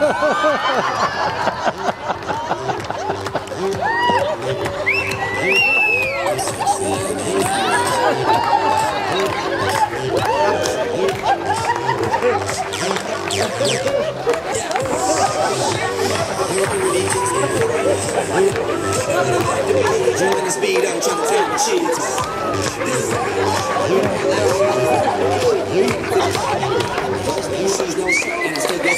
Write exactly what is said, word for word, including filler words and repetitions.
Drawing the speed, I'm trying to tell the cheese. Shoes, no shit, and I still got